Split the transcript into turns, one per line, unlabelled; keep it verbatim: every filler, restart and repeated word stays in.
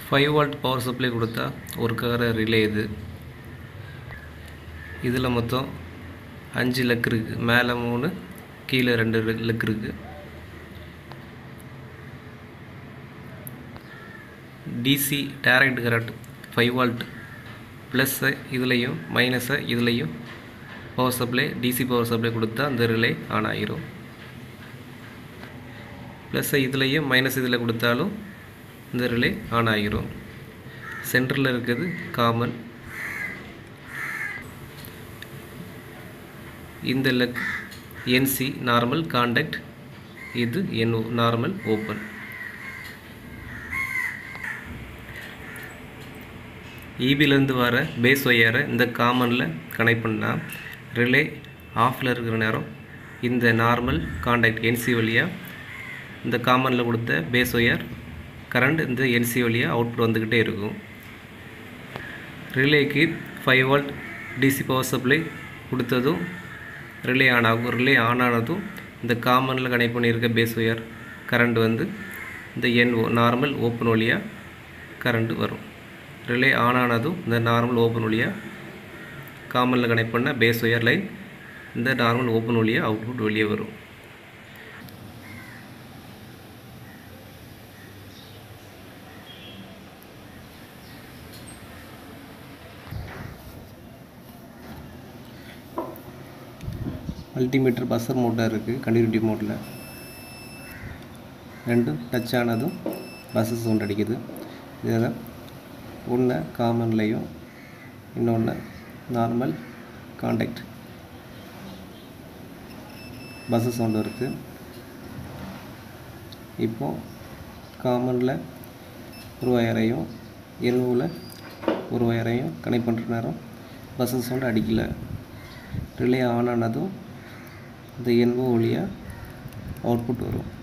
Five volt power supply கொடுத்தா ஒரு கார ரிலே இது இதில் மொத்தம் அஞ்சு லெக் இருக்குது. மேலே மூணு, கீழே ரெண்டு லெக் இருக்குது. DC direct current five volt ப்ளஸ்ஸை இதுலேயும் மைனஸை இதுலேயும் power supply DC power supply கொடுத்தா அந்த ரிலே ஆன் ஆகிரும். ப்ளஸ்ஸை இதுலேயும் மைனஸ் இதில் கொடுத்தாலும் இந்த ரிலே ஆன் ஆகிரும். சென்டரில் இருக்குது காமன். இந்த லெக் என்சி நார்மல் கான்டாக்ட், இது என்ஓ நார்மல் ஓப்பன். ஈபிலேருந்து வர பேஸ் ஒயரை இந்த காமனில் கனெக்ட் பண்ணால் ரிலே ஆஃபில் இருக்கிற நேரம் இந்த நார்மல் கான்டாக்ட் என்சி வழியாக இந்த காமனில் கொடுத்த பேஸ் ஒயர் கரண்ட் இந்த என்சி வழியாக அவுட்புட் வந்துக்கிட்டே இருக்கும். ரிலேக்கு five volt DC power supply கொடுத்ததும் ரிலே ஆன் ஆகும். ரிலே ஆன் ஆனதும் இந்த காமனில் கனெக்ட் பண்ணியிருக்க பேஸ் ஒயர் கரண்ட் வந்து இந்த என்ஓ நார்மல் ஓப்பன் வழியாக கரண்ட் வரும். ரிலே ஆன் ஆனதும் இந்த நார்மல் ஓப்பன் வழியாக காமனில் கனெக்ட் பண்ண பேஸ் ஒயர் லைன் இந்த நார்மல் ஓப்பன் வழியாக அவுட்புட் வெளியே வரும். மல்டிமீட்டர் பஸ்ஸர் மோட்டார் இருக்குது. கண்டினியூட்டி மோட்டில் ரெண்டும் டச் ஆனதும் பஸ்ஸு சவுண்ட் அடிக்குது. இதில் ஒன்று காமன்லேயும் இன்னொன்று நார்மல் கான்டாக்ட் பஸ்ஸு சவுண்டு இருக்குது. இப்போது காமனில் ஒரு வயரையும் என்ஓவில் ஒரு வயரையும் கனெக்ட் பண்ணுற நேரம் பஸ்ஸு சவுண்டு அடிக்கலை. ரிலே ஆன் ஆனதும் இந்த என்ஓ வழியாக அவுட்புட் வரும்.